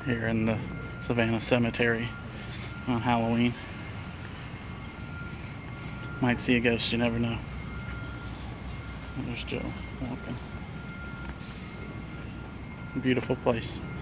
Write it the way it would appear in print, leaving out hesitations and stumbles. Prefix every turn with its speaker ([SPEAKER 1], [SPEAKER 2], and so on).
[SPEAKER 1] here in the Savannah Cemetery on Halloween. Might see a ghost, you never know. There's Joe walking. Beautiful place.